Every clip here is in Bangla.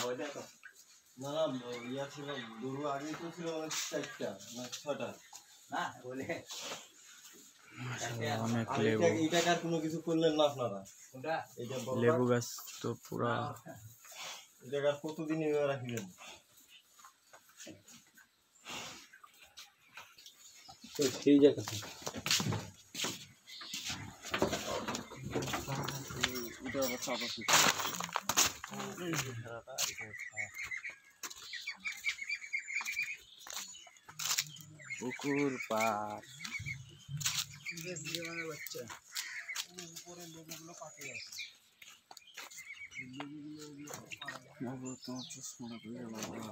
না না ইয়া ছিল গরু আগে তো ছিল অনেক 4টা না 6টা না বলে অনেক লেবু এটা কার কোনো কিছু করলেন না আপনারা কোনটা এটা লেবু গাছ তো পুরা এটা কার কতদিন এভাবে রাখিবেন তো সেই জায়গা এটা আবার চাপ আছে পুকুর পার বাচ্চা উপরে লেবুগুলো পাকে আছে লেবুগুলো তোমার চশমা করে বাবা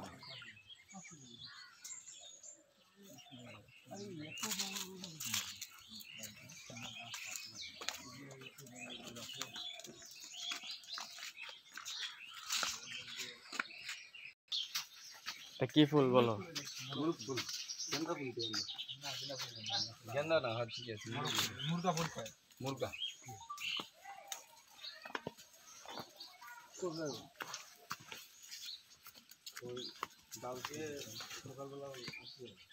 কি ফুল বলো ফুল गेंदा फूल के गेंदा ना हर चीज है मुर्गा फूल का मुर्गा तो दाल के सकाल वाला